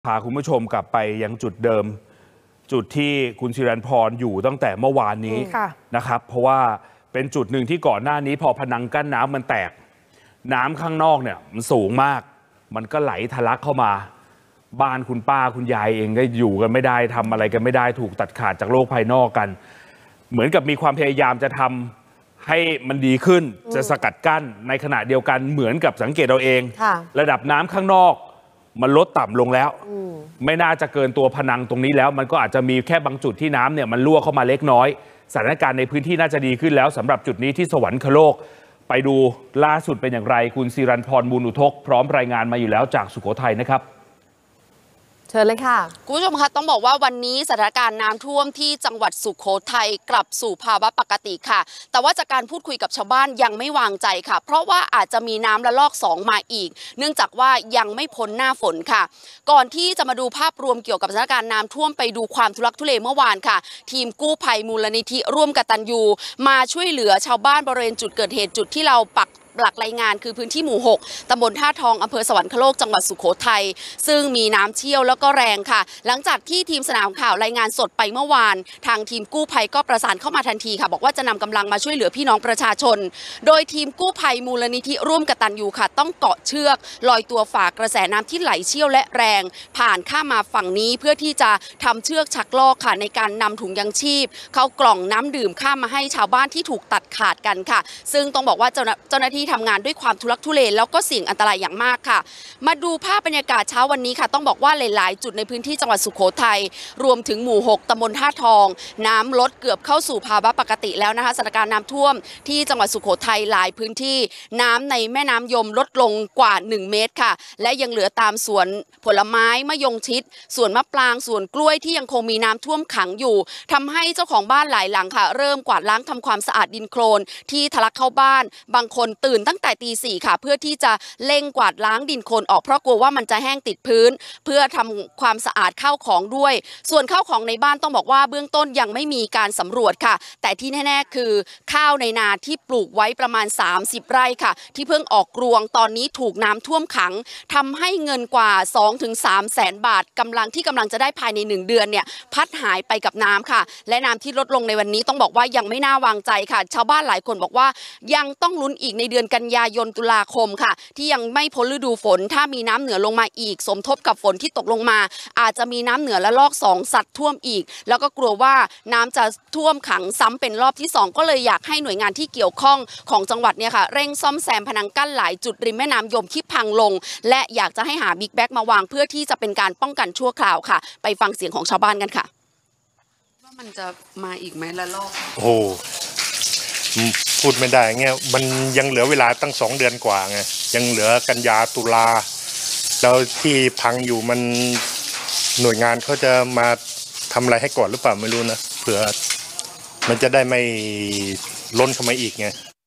พาคุณผู้ชมกลับไปยังจุดเดิมจุดที่คุณศิรัญพรอยู่ตั้งแต่เมื่อวานนี้นะครับเพราะว่าเป็นจุดหนึ่งที่ก่อนหน้านี้พอผนังกั้นน้ำมันแตกน้ำข้างนอกเนี่ยมันสูงมากมันก็ไหลทะลักเข้ามาบ้านคุณป้าคุณยายเองก็อยู่กันไม่ได้ทำอะไรกันไม่ได้ถูกตัดขาดจากโลกภายนอกกันเหมือนกับมีความพยายามจะทำให้มันดีขึ้นจะสกัดกั้นในขณะเดียวกันเหมือนกับสังเกตเราเองระดับน้ำข้างนอกมันลดต่ำลงแล้วไม่น่าจะเกินตัวผนังตรงนี้แล้วมันก็อาจจะมีแค่บางจุดที่น้ำเนี่ยมันรั่วเข้ามาเล็กน้อยสถานการณ์ในพื้นที่น่าจะดีขึ้นแล้วสำหรับจุดนี้ที่สวรรคโลกไปดูล่าสุดเป็นอย่างไรคุณศิรัญพร มูลอุทกพร้อมรายงานมาอยู่แล้วจากสุโขทัยนะครับเชิญเลยค่ะคุณผู้ชมคะต้องบอกว่าวันนี้สถานการณ์น้ำท่วมที่จังหวัดสุโขทัยกลับสู่ภาวะปกติค่ะแต่ว่าจากการพูดคุยกับชาวบ้านยังไม่วางใจค่ะเพราะว่าอาจจะมีน้ำระลอก2มาอีกเนื่องจากว่ายังไม่พ้นหน้าฝนค่ะก่อนที่จะมาดูภาพรวมเกี่ยวกับสถานการณ์น้ำท่วมไปดูความทุลักทุเลเมื่อวานค่ะทีมกู้ภัยมูลนิธิร่วมกตัญญูมาช่วยเหลือชาวบ้านบริเวณจุดเกิดเหตุจุดที่เราปักหลักรายงานคือพื้นที่หมู่6ตำบลท่าทองอำเภอสวรรคโลกจังหวัดสุโขทัยซึ่งมีน้ำเชี่ยวแล้วก็แรงค่ะหลังจากที่ทีมสนามข่าวรายงานสดไปเมื่อวานทางทีมกู้ภัยก็ประสานเข้ามาทันทีค่ะบอกว่าจะนำกำลังมาช่วยเหลือพี่น้องประชาชนโดยทีมกู้ภัยมูลนิธิร่วมกตัญญูค่ะต้องเกาะเชือกลอยตัวฝ่ากระแสน้ำที่ไหลเชี่ยวและแรงผ่านข้ามมาฝั่งนี้เพื่อที่จะทำเชือกชักลอกค่ะในการนำถุงยังชีพเข้ากล่องน้ำดื่มข้ามมาให้ชาวบ้านที่ถูกตัดขาดกันค่ะซึ่งต้องบอกว่าเจ้าหน้าที่ทำงานด้วยความทุลักทุเลแล้วก็เสี่ยงอันตรายอย่างมากค่ะมาดูภาพบรรยากาศเช้าวันนี้ค่ะต้องบอกว่าหลายๆจุดในพื้นที่จังหวัดสุโขทัยรวมถึงหมู่6ตำบลท่าทองน้ำลดเกือบเข้าสู่ภาวะปกติแล้วนะคะสถานการณ์น้ำท่วมที่จังหวัดสุโขทัยหลายพื้นที่น้ำในแม่น้ำยมลดลงกว่า1 เมตรค่ะและยังเหลือตามสวนผลไม้มะยงชิดสวนมะปรางสวนกล้วยที่ยังคงมีน้ำท่วมขังอยู่ทำให้เจ้าของบ้านหลายหลังค่ะเริ่มกวาดล้างทำความสะอาดดินโคลนที่ทะลักเข้าบ้านบางคนตื่นตั้งแต่ตี 4ค่ะเพื่อที่จะเร่งกวาดล้างดินโคลนออกเพราะกลัวว่ามันจะแห้งติดพื้นเพื่อทำความสะอาดข้าวของด้วยส่วนข้าวของในบ้านต้องบอกว่าเบื้องต้นยังไม่มีการสำรวจค่ะแต่ที่แน่ๆคือข้าวในนาที่ปลูกไว้ประมาณ30 ไร่ค่ะที่เพิ่งออกรวงตอนนี้ถูกน้ำท่วมขังทำให้เงินกว่า 2-3 แสนบาทกำลังจะได้ภายใน1 เดือนเนี่ยพัดหายไปกับน้ำค่ะและน้ำที่ลดลงในวันนี้ต้องบอกว่ายังไม่น่าวางใจค่ะชาวบ้านหลายคนบอกว่ายังต้องลุ้นอีกในเดือนกันยายนตุลาคมค่ะที่ยังไม่พ้นฤดูฝนถ้ามีน้ำเหนือลงมาอีกสมทบกับฝนที่ตกลงมาอาจจะมีน้ำเหนือและลอก2สัตว์ท่วมอีกแล้วก็กลัวว่าน้ำจะท่วมขังซ้ำเป็นรอบที่2ก็เลยอยากให้หน่วยงานที่เกี่ยวข้องของจังหวัดเนี่ยค่ะเร่งซ่อมแซมพนังกั้นหลายจุดริมแม่น้ำยมที่พังลงและอยากจะให้หาบิ๊กแบ็กมาวางเพื่อที่จะเป็นการป้องกันชั่วคราวค่ะไปฟังเสียงของชาวบ้านกันค่ะว่ามันจะมาอีกไหมละลอกโอ้พูดไม่ได้เงี้ยมันยังเหลือเวลาตั้ง2 เดือนกว่าไงยังเหลือกันยาตุลาแล้วที่พังอยู่มันหน่วยงานเขาจะมาทำอะไรให้ก่อนหรือเปล่าไม่รู้นะเผื่อมันจะได้ไม่ล้นเข้ามาอีกไง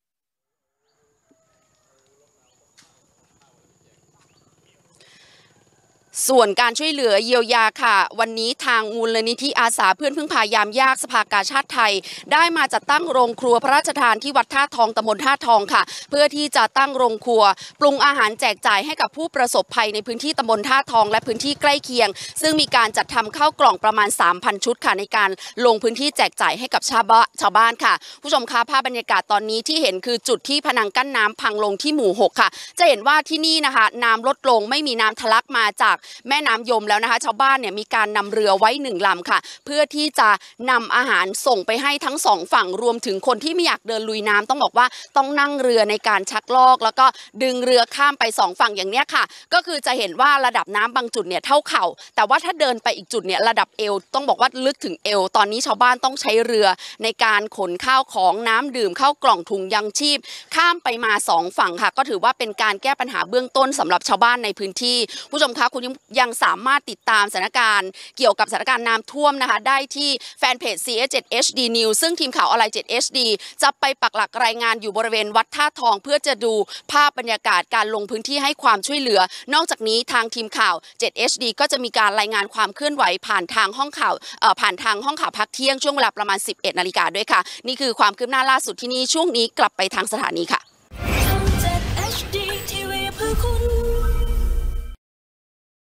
ส่วนการช่วยเหลือเยียวยาค่ะวันนี้ทางมูลนิธิอาสาเพื่อนพึ่งพายามยากสภากาชาดไทยได้มาจัดตั้งโรงครัวพระราชทานที่วัดท่าทองตำบลท่าทองค่ะเพื่อที่จะตั้งโรงครัวปรุงอาหารแจกจ่ายให้กับผู้ประสบภัยในพื้นที่ตำบลท่าทองและพื้นที่ใกล้เคียงซึ่งมีการจัดทำข้าวกล่องประมาณ 3,000 ชุดค่ะในการลงพื้นที่แจกจ่ายให้กับชาวบ้านค่ะผู้ชมคะภาพบรรยากาศตอนนี้ที่เห็นคือจุดที่พนังกั้นน้ำพังลงที่หมู่6ค่ะจะเห็นว่าที่นี่นะคะน้ำลดลงไม่มีน้ำทะลักมาจากแม่น้ำยมแล้วนะคะชาวบ้านเนี่ยมีการนำเรือไว้1 ลำค่ะเพื่อที่จะนำอาหารส่งไปให้ทั้ง2 ฝั่งรวมถึงคนที่ไม่อยากเดินลุยน้ำต้องบอกว่าต้องนั่งเรือในการชักลอกแล้วก็ดึงเรือข้ามไป2 ฝั่งอย่างเนี้ยค่ะก็คือจะเห็นว่าระดับน้ำบางจุดเนี่ยเท่าเข่าแต่ว่าถ้าเดินไปอีกจุดเนี่ยระดับเอวต้องบอกว่าลึกถึงเอวตอนนี้ชาวบ้านต้องใช้เรือในการขนข้าวของน้ำดื่มเข้ากล่องถุงยังชีพข้ามไปมา2 ฝั่งค่ะก็ถือว่าเป็นการแก้ปัญหาเบื้องต้นสำหรับชาวบ้านในพื้นที่ผู้ชมคะคุณยังสามารถติดตามสถานการณ์เกี่ยวกับสถานการณ์น้ำท่วมนะคะได้ที่แฟนเพจ CS7HD News ซึ่งทีมข่าวออนไลน์ 7HD จะไปปักหลักรายงานอยู่บริเวณวัดท่าทองเพื่อจะดูภาพบรรยากาศการลงพื้นที่ให้ความช่วยเหลือนอกจากนี้ทางทีมข่าว 7HD ก็จะมีการรายงานความเคลื่อนไหวผ่านทางห้องข่าวพักเที่ยงช่วงเวลาประมาณ 11 นาฬิกาด้วยค่ะนี่คือความคืบหน้าล่าสุดที่นี่ช่วงนี้กลับไปทางสถานีค่ะ